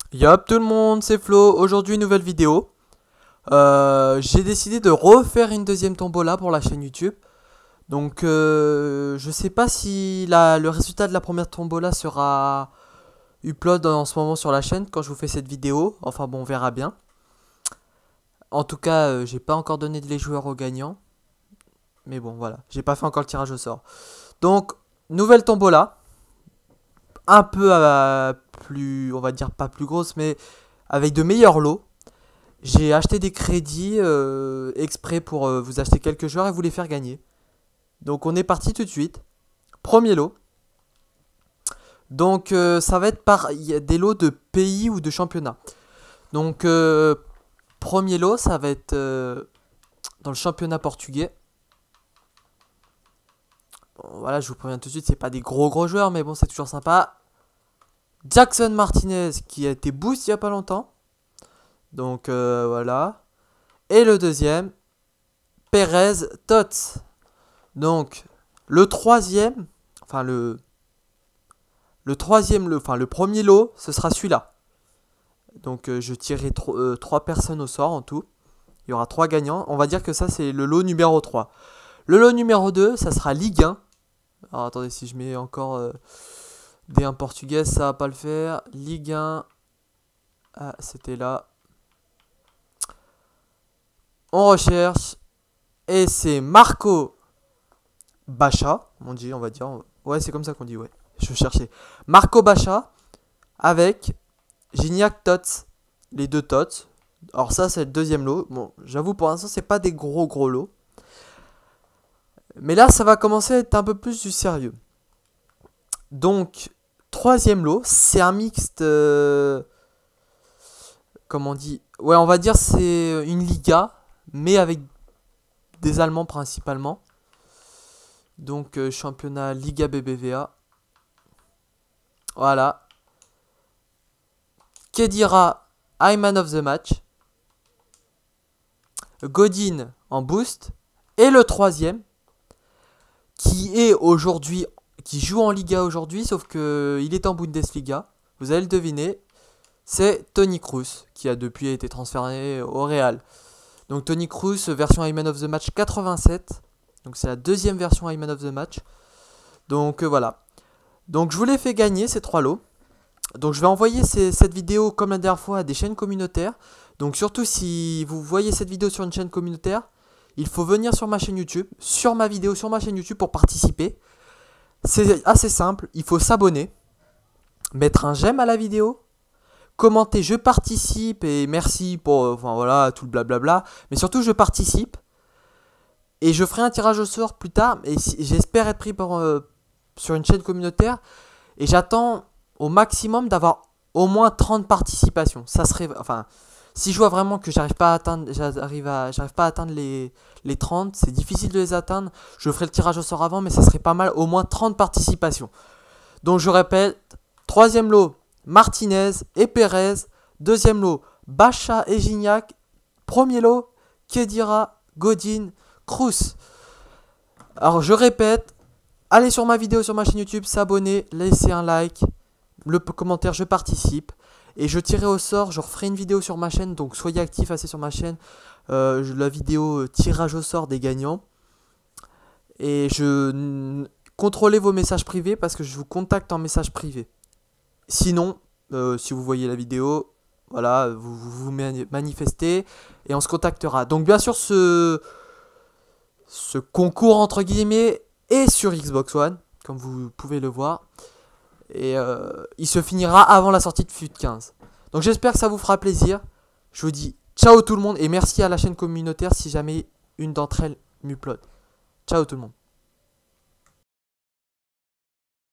Yop tout le monde, c'est Flo, aujourd'hui nouvelle vidéo. J'ai décidé de refaire une deuxième tombola pour la chaîne YouTube. Donc je sais pas si le résultat de la première tombola sera upload en ce moment sur la chaîne quand je vous fais cette vidéo. Enfin bon, on verra bien. En tout cas, j'ai pas encore donné les joueurs aux gagnants. Mais bon, voilà, j'ai pas fait encore le tirage au sort. Donc, nouvelle tombola. Un peu plus, on va dire pas plus grosse, mais avec de meilleurs lots. J'ai acheté des crédits exprès pour vous acheter quelques joueurs et vous les faire gagner. Donc on est parti tout de suite. Premier lot. Donc ça va être il y a des lots de pays ou de championnats. Donc premier lot, ça va être dans le championnat portugais. Bon, voilà, je vous préviens tout de suite, c'est pas des gros joueurs, mais bon, c'est toujours sympa. Jackson Martinez qui a été boost il y a pas longtemps. Donc voilà. Et le deuxième, Perez Tots. Donc le troisième, enfin le troisième, enfin le premier lot, ce sera celui-là. Donc je tirerai 3 personnes au sort en tout. Il y aura 3 gagnants. On va dire que ça c'est le lot numéro 3. Le lot numéro 2, ça sera Ligue 1. Alors attendez, si je mets encore des 1 portugais, ça va pas le faire. Ligue 1. Ah, c'était là. On recherche. Et c'est Marco Bacha. On va dire. Ouais, c'est comme ça qu'on dit, ouais. Je cherchais. Marco Bacha avec Gignac Tots. Les deux Tots. Alors ça, c'est le deuxième lot. Bon, j'avoue, pour l'instant, c'est pas des gros lots. Mais là, ça va commencer à être un peu plus du sérieux. Donc, troisième lot, c'est un mixte... comment on dit? Ouais, on va dire c'est une Liga, mais avec des Allemands principalement. Donc, championnat Liga BBVA. Voilà. Kedira, Man of the Match. Godin en boost. Et le troisième, qui est aujourd'hui, qui joue en Liga aujourd'hui, sauf que il est en Bundesliga. Vous allez le deviner. C'est Toni Kroos, qui a depuis été transféré au Real. Donc Toni Kroos, version Man of the Match 87. Donc c'est la deuxième version Man of the Match. Donc voilà. Donc je vous l'ai fait gagner ces 3 lots. Donc je vais envoyer cette vidéo comme la dernière fois à des chaînes communautaires. Donc surtout si vous voyez cette vidéo sur une chaîne communautaire, il faut venir sur ma chaîne YouTube, sur ma vidéo, sur ma chaîne YouTube pour participer. C'est assez simple, il faut s'abonner, mettre un j'aime à la vidéo, commenter je participe et merci pour enfin voilà tout le blablabla, mais surtout je participe et je ferai un tirage au sort plus tard et j'espère être pris sur une chaîne communautaire et j'attends au maximum d'avoir au moins 30 participations. Ça serait enfin si je vois vraiment que j'arrive pas à atteindre les 30, c'est difficile de les atteindre, je ferai le tirage au sort avant mais ça serait pas mal au moins 30 participations. Donc je répète, troisième lot Martinez et Perez. Deuxième lot, Bacha et Gignac. Premier lot, Kedira, Godin, Kroos. Alors je répète, allez sur ma vidéo sur ma chaîne YouTube, s'abonner, laissez un like, le commentaire, je participe. Et je tirerai au sort, je referai une vidéo sur ma chaîne, donc soyez actifs assez sur ma chaîne. La vidéo tirage au sort des gagnants. Et contrôlez vos messages privés parce que je vous contacte en message privé. Sinon, si vous voyez la vidéo, voilà, vous manifestez et on se contactera. Donc bien sûr, ce concours entre guillemets est sur Xbox One, comme vous pouvez le voir. Et il se finira avant la sortie de FUT 15. Donc j'espère que ça vous fera plaisir. Je vous dis ciao tout le monde et merci à la chaîne communautaire si jamais une d'entre elles m'upload. Ciao tout le monde.